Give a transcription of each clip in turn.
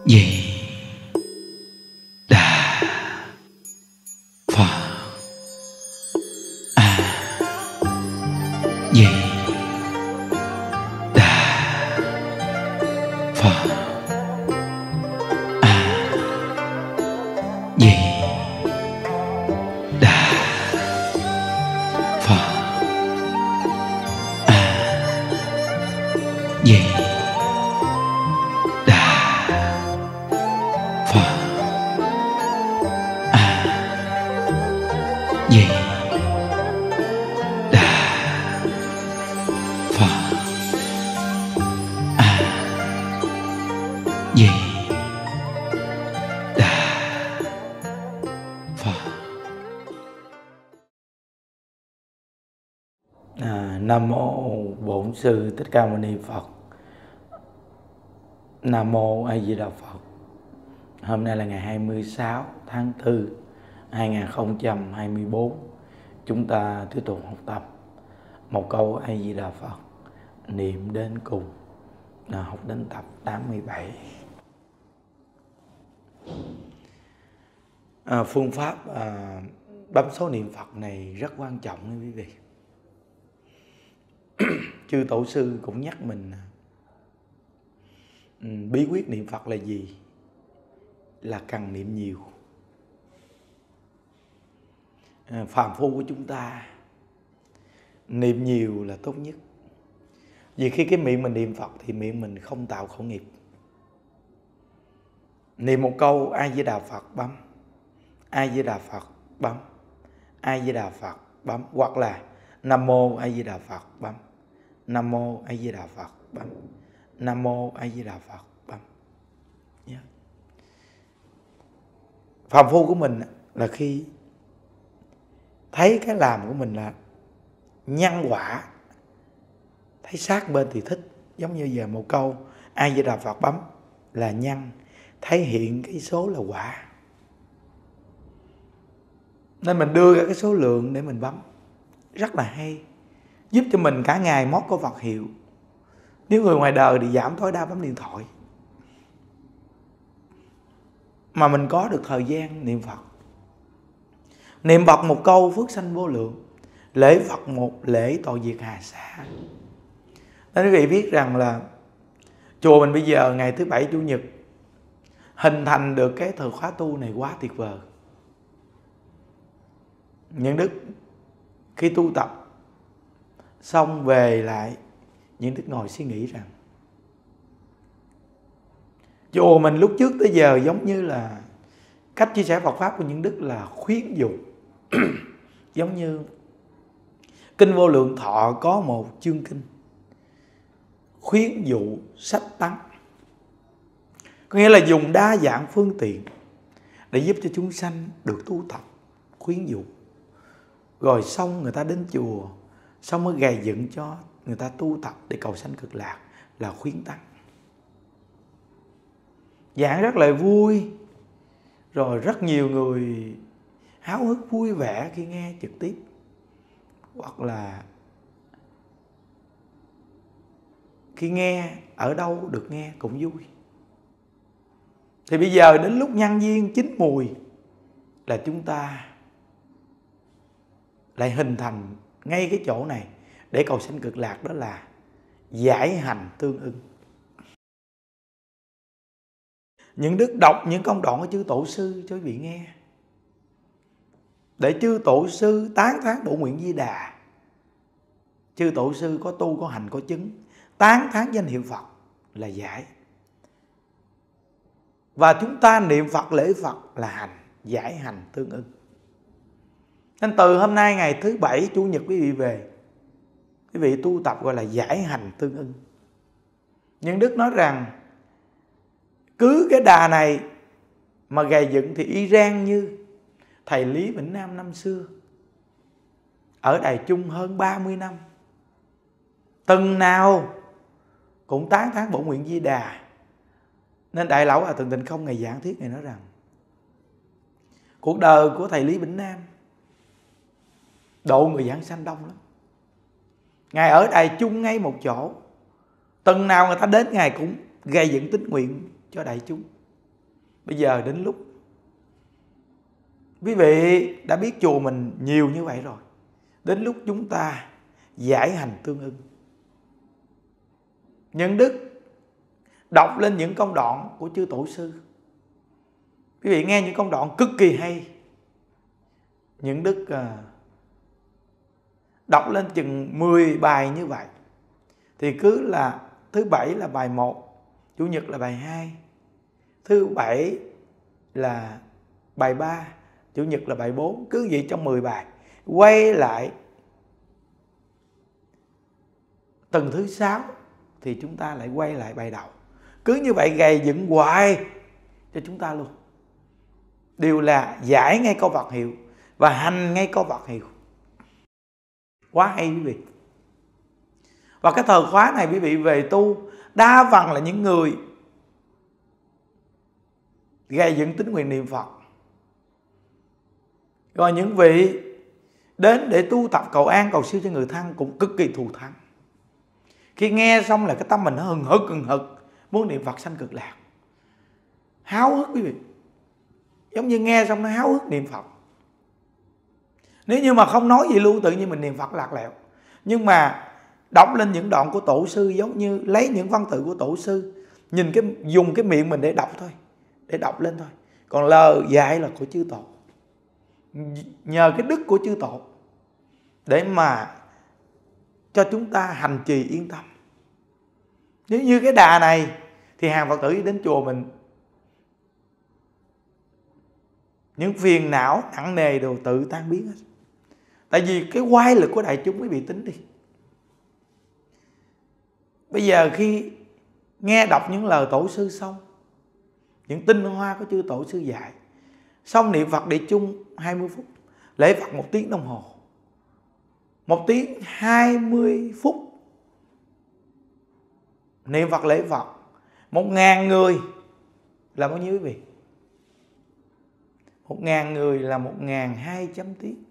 Di Đà Phật. A Di Đà Phật. A Di Đà Phật. A Di Đà Phật. A Di Đà Phật. A Di Đà Phật. Nam mô Bổn Sư Thích Ca Mâu Ni Phật. Nam mô A Di Đà Phật. Hôm nay là ngày 26 tháng 4 2024. Chúng ta tiếp tục học tập một câu A Di Đà Phật niệm đến cùng, học đến tập 87. Phương pháp bấm số niệm Phật này rất quan trọng nha quý vị. Chư Tổ sư cũng nhắc mình bí quyết niệm Phật là gì? Là cần niệm nhiều. Phàm phu của chúng ta niệm nhiều là tốt nhất. Vì khi cái miệng mình niệm Phật thì miệng mình không tạo khẩu nghiệp. Niệm một câu A Di Đà Phật bấm, A Di Đà Phật bấm, A Di Đà Phật bấm, hoặc là Nam mô A Di Đà Phật bấm, Nam mô A Di Đà Phật bấm, Nam mô A Di Đà Phật bấm. Yeah. Phàm phu của mình là khi thấy cái làm của mình là nhân quả, thấy sát bên thì thích. Giống như giờ một câu A Di Đà Phật bấm là nhân, thấy hiện cái số là quả, nên mình đưa ra cái số lượng để mình bấm. Rất là hay, giúp cho mình cả ngày mót có Phật hiệu. Nếu người ngoài đời thì giảm tối đa bấm điện thoại, mà mình có được thời gian niệm Phật. Niệm Phật một câu phước sanh vô lượng, lễ Phật một lễ tội diệt hà sa. Nên quý vị biết rằng là chùa mình bây giờ ngày thứ Bảy Chủ nhật hình thành được cái thời khóa tu này quá tuyệt vời. Những đức khi tu tập xong về lại, những đức ngồi suy nghĩ rằng chùa mình lúc trước tới giờ giống như là cách chia sẻ Phật Pháp của những đức là khuyến dụ. Giống như Kinh Vô Lượng Thọ có một chương kinh khuyến dụ sách tăng, có nghĩa là dùng đa dạng phương tiện để giúp cho chúng sanh được tu tập, khuyến dụ. Rồi xong người ta đến chùa, xong mới gầy dựng cho người ta tu tập để cầu sanh cực lạc, là khuyến tăng. Giảng rất là vui, rồi rất nhiều người háo hức vui vẻ khi nghe trực tiếp, hoặc là khi nghe ở đâu được nghe cũng vui. Thì bây giờ đến lúc nhân duyên chín mùi là chúng ta lại hình thành ngay cái chỗ này để cầu sanh cực lạc, đó là giải hành tương ưng. Những đức đọc những công đoạn của chư Tổ sư cho quý vị nghe, để chư Tổ sư tán thán bổ nguyện Di Đà. Chư Tổ sư có tu, có hành, có chứng, tán thán danh hiệu Phật là giải. Và chúng ta niệm Phật, lễ Phật là hành, giải hành tương ưng. Nên từ hôm nay ngày thứ Bảy Chủ nhật quý vị về, quý vị tu tập gọi là giải hành tương ưng. Nhưng đức nói rằng cứ cái đà này mà gầy dựng thì y rang như thầy Lý Vĩnh Nam năm xưa ở Đài Trung hơn 30 năm, từng nào cũng tán thán bổ nguyện Di Đà. Nên Đại Lão Hòa Thượng Tịnh Không ngày giảng thuyết này nói rằng cuộc đời của thầy Lý Vĩnh Nam độ người giảng sanh đông lắm. Ngài ở Đài Trung ngay một chỗ, từng nào người ta đến Ngài cũng gây dựng tín nguyện cho đại chúng. Bây giờ đến lúc quý vị đã biết chùa mình nhiều như vậy rồi, đến lúc chúng ta giải hành tương ưng. Nhân đức đọc lên những công đoạn của chư tổ sư. Quý vị nghe những công đoạn cực kỳ hay. Những đức đọc lên chừng 10 bài như vậy, thì cứ là thứ bảy là bài 1, chủ nhật là bài 2, thứ bảy là bài 3, chủ nhật là bài 4. Cứ vậy trong 10 bài, quay lại tuần thứ 6 thì chúng ta lại quay lại bài đầu. Cứ như vậy gầy dựng hoài cho chúng ta luôn. Đều là giải ngay câu Phật hiệu và hành ngay câu Phật hiệu. Quá hay quý vị. Và cái thời khóa này quý vị về tu, đa phần là những người gây dựng tín nguyện niệm Phật. Rồi những vị đến để tu tập cầu an cầu siêu cho người thân cũng cực kỳ thù thắng. Khi nghe xong là cái tâm mình nó hừng hực muốn niệm Phật sanh cực lạc. Háo hức quý vị. Giống như nghe xong nó háo hức niệm Phật. Nếu như mà không nói gì luôn, tự nhiên mình niệm Phật lạc lẹo. Nhưng mà đọc lên những đoạn của tổ sư, giống như lấy những văn tự của tổ sư, dùng cái miệng mình để đọc thôi, để đọc lên thôi. Còn lời dạy là của chư tổ. Nhờ cái đức của chư tổ để mà cho chúng ta hành trì yên tâm. Nếu như cái đà này thì hàng Phật tử đến chùa mình, những phiền não nặng nề đều tự tan biến hết. Tại vì cái oai lực của đại chúng quý vị tính đi. Bây giờ khi nghe đọc những lời tổ sư xong, những tinh hoa của chư tổ sư dạy, xong niệm Phật địa chung 20 phút, lễ Phật 1 tiếng đồng hồ, 1 tiếng 20 phút niệm Phật lễ Phật, 1.000 người là bao nhiêu quý vị? 1.000 người là 1.200 tiếng.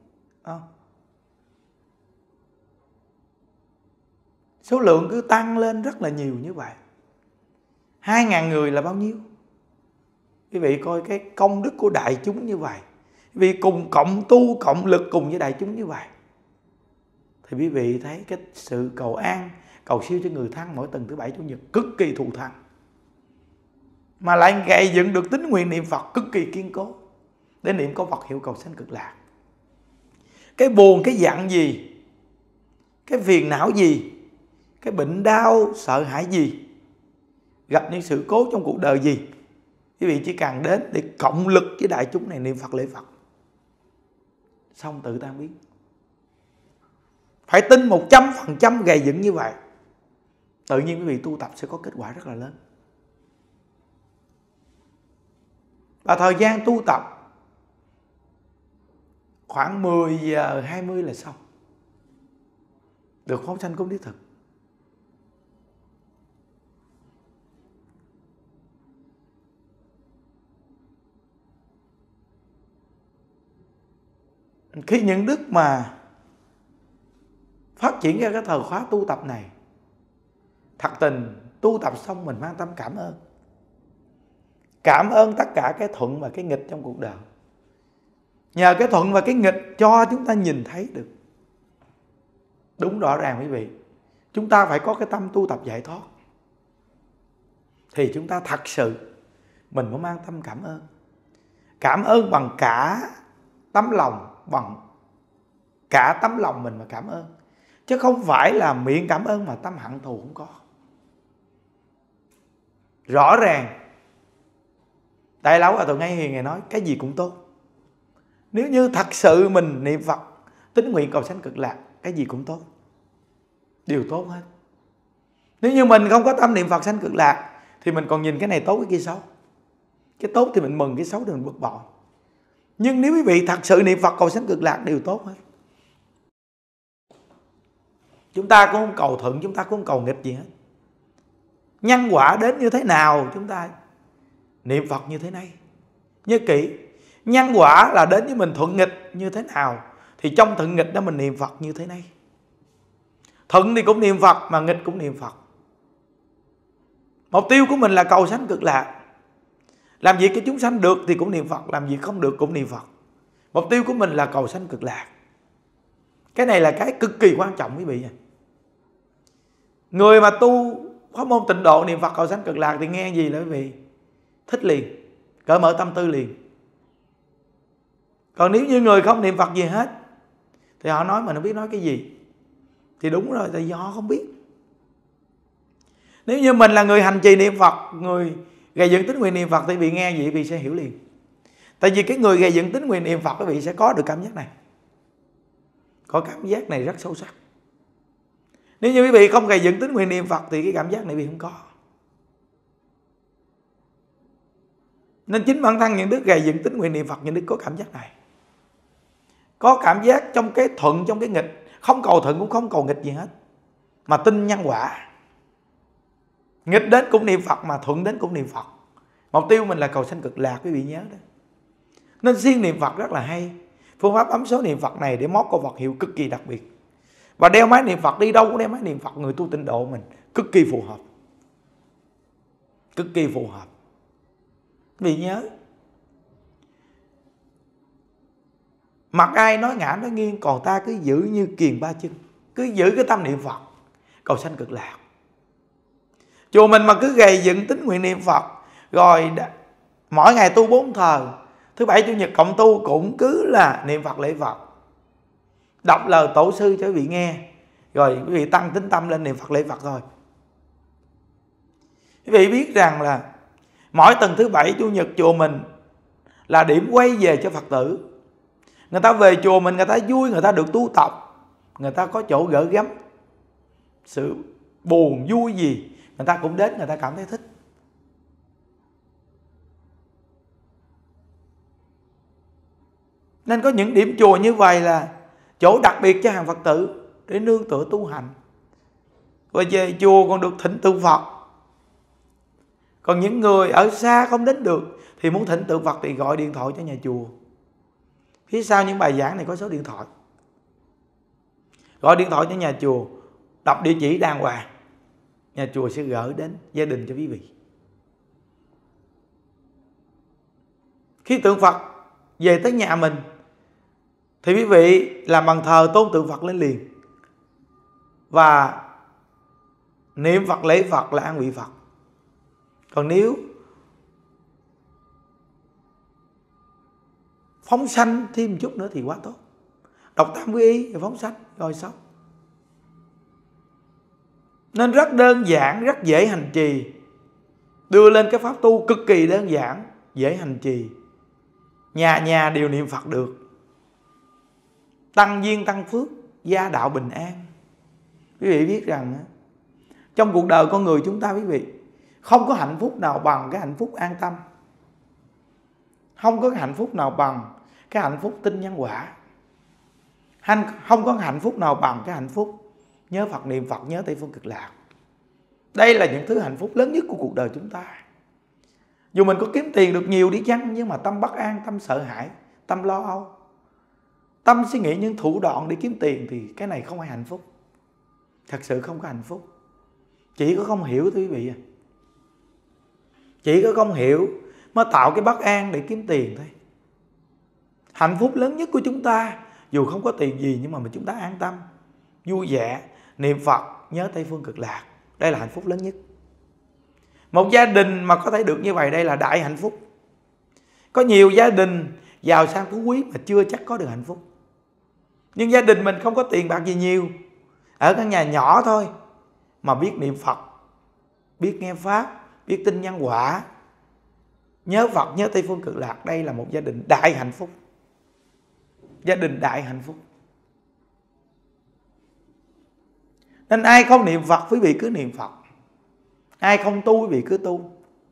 Số lượng cứ tăng lên rất là nhiều như vậy. 2.000 người là bao nhiêu? Quý vị coi cái công đức của đại chúng như vậy, quý vị cùng cộng tu cộng lực cùng với đại chúng như vậy, thì quý vị thấy cái sự cầu an cầu siêu cho người thân mỗi tuần thứ bảy chủ nhật cực kỳ thù thắng, mà lại gây dựng được tín nguyện niệm Phật cực kỳ kiên cố để niệm câu Phật hiệu cầu sanh cực lạc. Cái buồn, cái giận gì, cái phiền não gì, cái bệnh đau sợ hãi gì, gặp những sự cố trong cuộc đời gì, quý vị chỉ cần đến để cộng lực với đại chúng này niệm Phật lễ Phật, xong tự tan biến. Phải tin 100% gầy dựng như vậy, tự nhiên quý vị tu tập sẽ có kết quả rất là lớn. Và thời gian tu tập khoảng 10 giờ 20 là xong, được phóng sanh cúng đích thực. Khi những đức mà phát triển ra cái thời khóa tu tập này, thật tình tu tập xong mình mang tâm cảm ơn. Cảm ơn tất cả cái thuận và cái nghịch trong cuộc đời. Nhờ cái thuận và cái nghịch cho chúng ta nhìn thấy được. Đúng rõ ràng quý vị, chúng ta phải có cái tâm tu tập giải thoát, thì chúng ta thật sự mình mới mang tâm cảm ơn. Cảm ơn bằng cả tấm lòng, bằng cả tấm lòng mình mà cảm ơn, chứ không phải là miệng cảm ơn mà tâm hận thù không có. Rõ ràng Đại Lão Hòa Thượng Ngay Hiền Ngài nói cái gì cũng tốt. Nếu như thật sự mình niệm Phật tín nguyện cầu sanh cực lạc, cái gì cũng tốt, đều tốt hết. Nếu như mình không có tâm niệm Phật sanh cực lạc thì mình còn nhìn cái này tốt cái kia xấu. Cái tốt thì mình mừng, cái xấu thì mình bực bội. Nhưng nếu quý vị thật sự niệm Phật cầu sanh cực lạc đều tốt hết. Chúng ta cũng không cầu thuận, chúng ta cũng không cầu nghịch gì hết. Nhân quả đến như thế nào chúng ta niệm Phật như thế này. Nhớ kỹ, nhân quả là đến với mình thuận nghịch như thế nào thì trong thuận nghịch đó mình niệm Phật như thế này. Thuận thì cũng niệm Phật, mà nghịch cũng niệm Phật. Mục tiêu của mình là cầu sanh cực lạc. Làm việc cho chúng sanh được thì cũng niệm Phật, làm việc không được cũng niệm Phật. Mục tiêu của mình là cầu sanh cực lạc. Cái này là cái cực kỳ quan trọng quý vị. Người mà tu pháp môn tịnh độ niệm Phật cầu sanh cực lạc thì nghe gì là quý vị thích liền, cởi mở tâm tư liền. Còn nếu như người không niệm Phật gì hết thì họ nói mà không biết nói cái gì. Thì đúng rồi, tại vì họ không biết. Nếu như mình là người hành trì niệm Phật, người gây dựng tín nguyện niệm Phật thì vị nghe gì vị sẽ hiểu liền. Tại vì cái người gây dựng tín nguyện niệm Phật quý vị sẽ có được cảm giác này. Có cảm giác này rất sâu sắc. Nếu như quý vị không gây dựng tín nguyện niệm Phật thì cái cảm giác này quý vị không có. Nên chính bản thân những đức gây dựng tín nguyện niệm Phật, những đức có cảm giác này. Có cảm giác trong cái thuận, trong cái nghịch. Không cầu thuận cũng không cầu nghịch gì hết, mà tin nhân quả. Nghịch đến cũng niệm Phật, mà thuận đến cũng niệm Phật. Mục tiêu mình là cầu sanh cực lạc, quý vị nhớ đó. Nên siêng niệm Phật rất là hay. Phương pháp bấm số niệm Phật này để móc câu Phật hiệu cực kỳ đặc biệt. Và đeo máy niệm Phật, đi đâu cũng đeo máy niệm Phật, người tu tịnh độ mình cực kỳ phù hợp. Cực kỳ phù hợp. Vì nhớ, mặc ai nói ngã nói nghiêng, còn ta cứ giữ như kiền ba chân, cứ giữ cái tâm niệm Phật cầu sanh cực lạc. Chùa mình mà cứ gầy dựng tín nguyện niệm Phật, rồi mỗi ngày tu 4 thờ, thứ bảy chủ nhật cộng tu cũng cứ là niệm Phật lễ Phật, đọc lời tổ sư cho quý vị nghe, rồi quý vị tăng tính tâm lên niệm Phật lễ Phật thôi. Quý vị biết rằng là mỗi tuần thứ bảy chủ nhật chùa mình là điểm quay về cho Phật tử. Người ta về chùa mình, người ta vui, người ta được tu tập, người ta có chỗ gỡ gắm, sự buồn vui gì người ta cũng đến, người ta cảm thấy thích. Nên có những điểm chùa như vậy là chỗ đặc biệt cho hàng Phật tử để nương tựa tu hành. Và về chùa còn được thỉnh tượng Phật. Còn những người ở xa không đến được thì muốn thỉnh tượng Phật thì gọi điện thoại cho nhà chùa. Phía sau những bài giảng này có số điện thoại. Gọi điện thoại cho nhà chùa, đọc địa chỉ đàng hoàng, nhà chùa sẽ gửi đến gia đình cho quý vị. Khi tượng Phật về tới nhà mình thì quý vị làm bàn thờ tôn tượng Phật lên liền, và niệm Phật lễ Phật là an vị Phật. Còn nếu phóng sanh thêm một chút nữa thì quá tốt. Đọc tam quy y rồi phóng sanh rồi xong. Nên rất đơn giản, rất dễ hành trì. Đưa lên cái pháp tu cực kỳ đơn giản, dễ hành trì. Nhà nhà đều niệm Phật được. Tăng duyên tăng phước, gia đạo bình an. Quý vị biết rằng trong cuộc đời con người chúng ta, quý vị, không có hạnh phúc nào bằng cái hạnh phúc an tâm. Không có cái hạnh phúc nào bằng cái hạnh phúc tin nhân quả. Không có hạnh phúc nào bằng cái hạnh phúc nhớ Phật, niệm Phật, nhớ Tây Phương Cực Lạc. Đây là những thứ hạnh phúc lớn nhất của cuộc đời chúng ta. Dù mình có kiếm tiền được nhiều đi chăng, nhưng mà tâm bất an, tâm sợ hãi, tâm lo âu, tâm suy nghĩ những thủ đoạn để kiếm tiền thì cái này không phải hạnh phúc. Thật sự không có hạnh phúc. Chỉ có không hiểu thôi quý vị. Chỉ có không hiểu mới tạo cái bất an để kiếm tiền thôi. Hạnh phúc lớn nhất của chúng ta, dù không có tiền gì nhưng mà chúng ta an tâm, vui vẻ, niệm Phật, nhớ Tây Phương Cực Lạc. Đây là hạnh phúc lớn nhất. Một gia đình mà có thể được như vậy, đây là đại hạnh phúc. Có nhiều gia đình giàu sang phú quý mà chưa chắc có được hạnh phúc. Nhưng gia đình mình không có tiền bạc gì nhiều, ở căn nhà nhỏ thôi, mà biết niệm Phật, biết nghe Pháp, biết tin nhân quả, nhớ Phật, nhớ Tây Phương Cực Lạc. Đây là một gia đình đại hạnh phúc. Gia đình đại hạnh phúc. Nên ai không niệm Phật quý vị cứ niệm Phật, ai không tu quý vị cứ tu.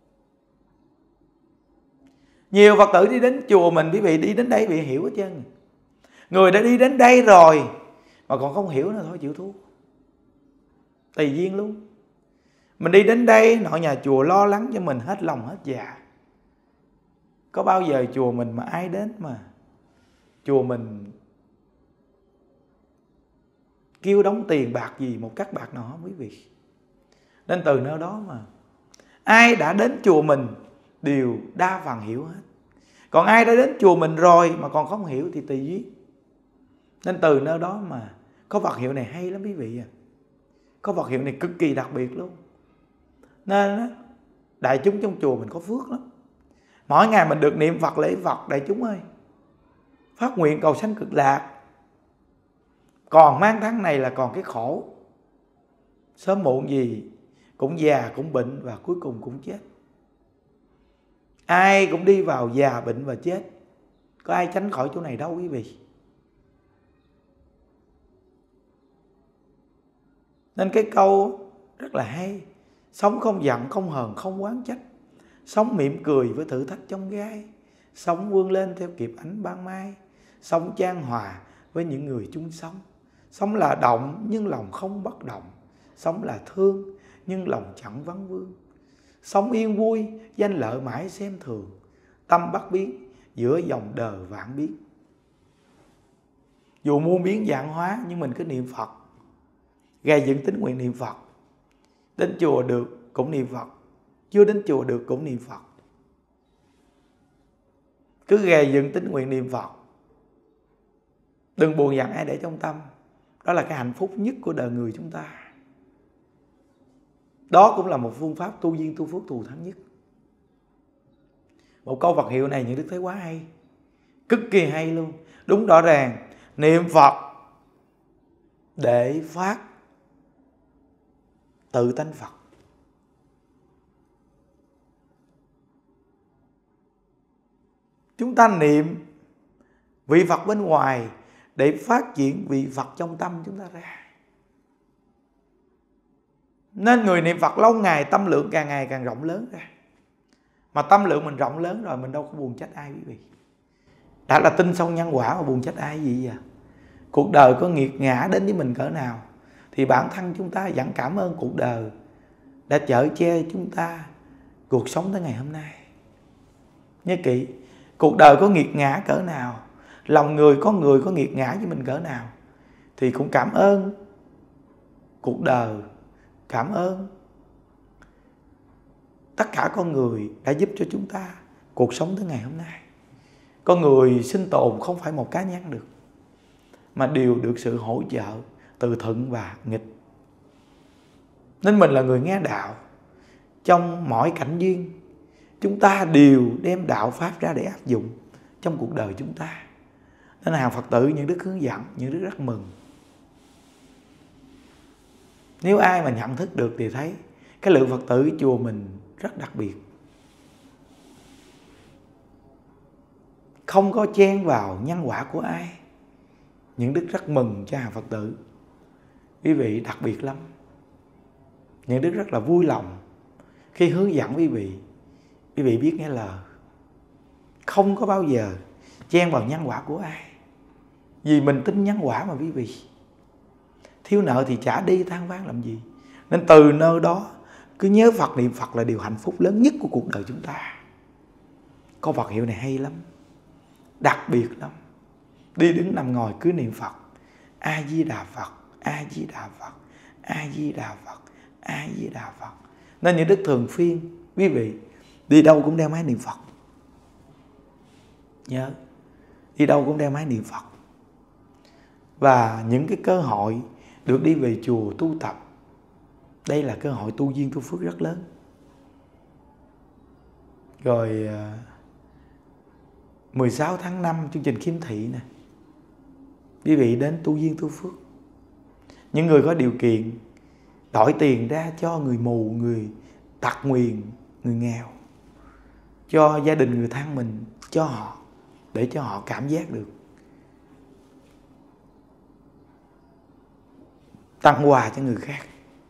Nhiều Phật tử đi đến chùa mình, quý vị đi đến đây quý vị hiểu hết trơn. Người đã đi đến đây rồi mà còn không hiểu nữa thôi chịu thua. Tùy duyên luôn. Mình đi đến đây nội nhà chùa lo lắng cho mình hết lòng hết dạ. Có bao giờ chùa mình mà ai đến mà chùa mình kêu đóng tiền bạc gì, một cắc bạc nào không quý vị. Nên từ nơi đó mà ai đã đến chùa mình đều đa phần hiểu hết. Còn ai đã đến chùa mình rồi mà còn không hiểu thì tùy duyên. Nên từ nơi đó mà có vật hiệu này hay lắm quý vị à. Có vật hiệu này cực kỳ đặc biệt luôn. Nên đại chúng trong chùa mình có phước lắm. Mỗi ngày mình được niệm Phật lễ Phật, đại chúng ơi, phát nguyện cầu sanh cực lạc. Còn mang tháng này là còn cái khổ, sớm muộn gì cũng già, cũng bệnh và cuối cùng cũng chết. Ai cũng đi vào già, bệnh và chết. Có ai tránh khỏi chỗ này đâu quý vị. Nên cái câu rất là hay: sống không giận, không hờn, không oán trách. Sống mỉm cười với thử thách trong gai. Sống vươn lên theo kịp ánh ban mai. Sống chan hòa với những người chung sống. Sống là động nhưng lòng không bất động. Sống là thương nhưng lòng chẳng vắng vương. Sống yên vui, danh lợi mãi xem thường. Tâm bất biến giữa dòng đời vạn biến. Dù muôn biến vạn hóa nhưng mình cứ niệm Phật, gầy dựng tín nguyện niệm Phật. Đến chùa được cũng niệm Phật, chưa đến chùa được cũng niệm Phật. Cứ gầy dựng tín nguyện niệm Phật. Đừng buồn giận ai để trong tâm. Đó là cái hạnh phúc nhất của đời người chúng ta. Đó cũng là một phương pháp tu duyên tu phước thù thắng nhất. Một câu Phật hiệu này những đức thấy quá hay, cực kỳ hay luôn. Đúng rõ ràng, niệm Phật để phát tự tánh Phật. Chúng ta niệm vị Phật bên ngoài để phát triển vị Phật trong tâm chúng ta ra. Nên người niệm Phật lâu ngày tâm lượng càng ngày càng rộng lớn ra. Mà tâm lượng mình rộng lớn rồi mình đâu có buồn trách ai quý vị. Đã là tin sâu nhân quả mà buồn trách ai gì vậy? Cuộc đời có nghiệt ngã đến với mình cỡ nào thì bản thân chúng ta vẫn cảm ơn cuộc đời đã chở che chúng ta cuộc sống tới ngày hôm nay. Nhớ kỹ, cuộc đời có nghiệt ngã cỡ nào, lòng người có nghiệt ngã với mình cỡ nào thì cũng cảm ơn cuộc đời, cảm ơn tất cả con người đã giúp cho chúng ta cuộc sống tới ngày hôm nay. Con người sinh tồn không phải một cá nhân được, mà đều được sự hỗ trợ từ thuận và nghịch. Nên mình là người nghe đạo. Trong mọi cảnh duyên, chúng ta đều đem đạo Pháp ra để áp dụng trong cuộc đời chúng ta. Nên hàng Phật tử những đức hướng dẫn, những đức rất mừng. Nếu ai mà nhận thức được thì thấy cái lượng Phật tử chùa mình rất đặc biệt, không có chen vào nhân quả của ai. Những đức rất mừng cho hàng Phật tử. Quý vị đặc biệt lắm. Những đức rất là vui lòng khi hướng dẫn quý vị biết nghe lời, không có bao giờ chen vào nhân quả của ai. Vì mình tin nhân quả mà quý vị. Thiếu nợ thì trả đi, than vãn làm gì. Nên từ nơi đó cứ nhớ Phật, niệm Phật là điều hạnh phúc lớn nhất của cuộc đời chúng ta. Có Phật hiệu này hay lắm, đặc biệt lắm. Đi đứng nằm ngồi cứ niệm Phật. A Di Đà Phật, A Di Đà Phật, A Di Đà Phật, A Di Đà Phật. Nên những đức thường phiên quý vị đi đâu cũng đeo máy niệm Phật. Nhớ, đi đâu cũng đeo máy niệm Phật. Và những cái cơ hội được đi về chùa tu tập, đây là cơ hội tu duyên tu phước rất lớn. Rồi 16 tháng 5 chương trình khiêm thị nè, quý vị đến tu duyên tu phước. Những người có điều kiện đổi tiền ra cho người mù, người tật nguyền, người nghèo, cho gia đình người thân mình, cho họ, để cho họ cảm giác được. Tặng quà cho người khác.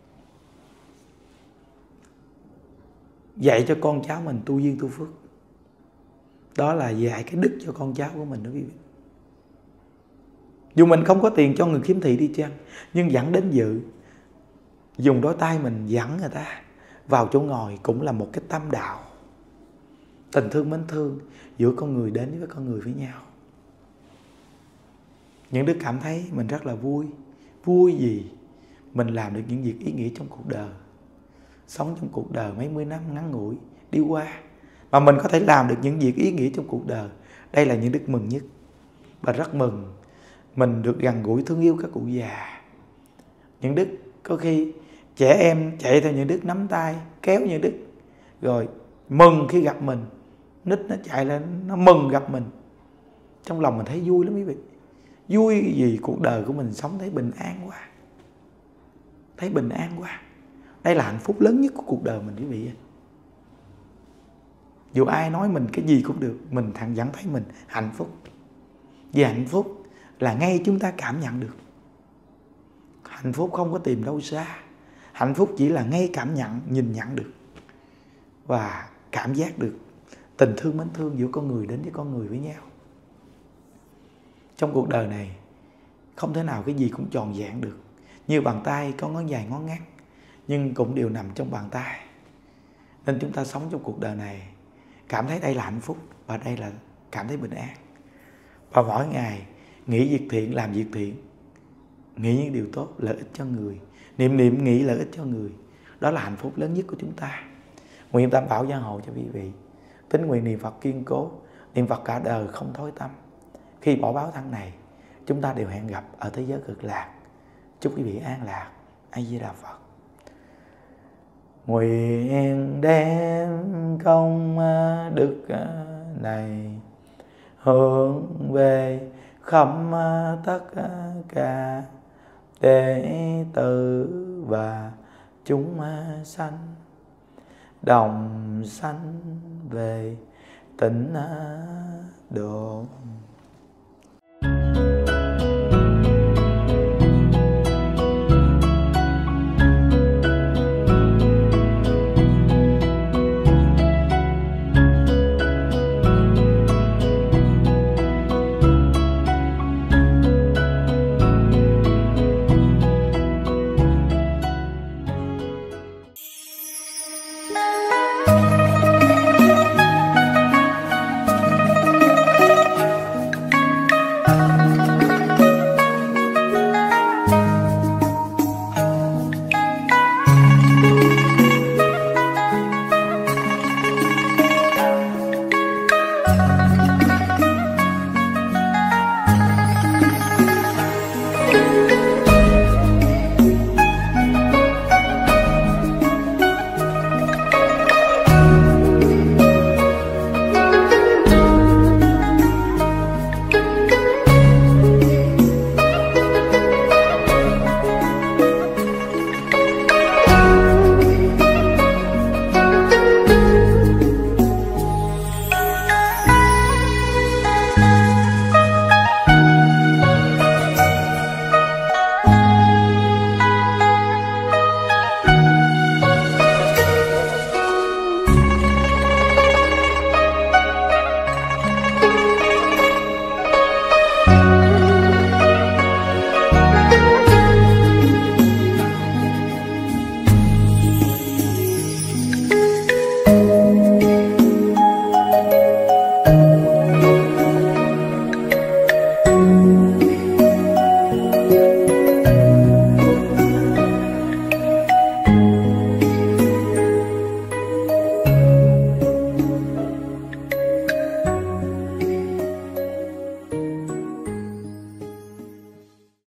Dạy cho con cháu mình tu duyên tu phước. Đó là dạy cái đức cho con cháu của mình đó quý vị. Dù mình không có tiền cho người khiếm thị đi chăng, nhưng dẫn đến dự, dùng đôi tay mình dẫn người ta vào chỗ ngồi cũng là một cái tâm đạo. Tình thương mến thương giữa con người đến với con người với nhau. Những đứa cảm thấy mình rất là vui. Vui gì? Mình làm được những việc ý nghĩa trong cuộc đời. Sống trong cuộc đời mấy mươi năm ngắn ngủi đi qua, Mà mình có thể làm được những việc ý nghĩa trong cuộc đời. Đây là những đức mừng nhất. Và rất mừng mình được gần gũi thương yêu các cụ già. Những đức có khi trẻ em chạy theo những đức nắm tay kéo những đức, rồi mừng khi gặp mình. Nít nó chạy lên nó mừng gặp mình. Trong lòng mình thấy vui lắm quý vị. Vui vì cuộc đời của mình sống thấy bình an quá. Thấy bình an quá. Đây là hạnh phúc lớn nhất của cuộc đời mình quý vị. Dù ai nói mình cái gì cũng được, mình vẫn thấy mình hạnh phúc. Vì hạnh phúc là ngay chúng ta cảm nhận được. Hạnh phúc không có tìm đâu xa. Hạnh phúc chỉ là ngay cảm nhận, nhìn nhận được. Và cảm giác được tình thương mến thương giữa con người đến với con người với nhau. Trong cuộc đời này không thể nào cái gì cũng tròn vẹn được. Như bàn tay có ngón dài ngón ngắn, nhưng cũng đều nằm trong bàn tay. Nên chúng ta sống trong cuộc đời này cảm thấy đây là hạnh phúc, và đây là cảm thấy bình an. Và mỗi ngày nghĩ việc thiện, làm việc thiện, nghĩ những điều tốt, lợi ích cho người, niệm nghĩ lợi ích cho người. Đó là hạnh phúc lớn nhất của chúng ta. Nguyện Tam Bảo gia hộ cho quý vị. Tín nguyện niệm Phật kiên cố, niệm Phật cả đời không thối tâm. Khi bỏ báo thân này, chúng ta đều hẹn gặp ở thế giới cực lạc. Chúc quý vị an lạc. A Di Đà Phật. Nguyện đem công đức này hướng về khắp tất cả đệ tử và chúng sanh, đồng sanh về tịnh độ.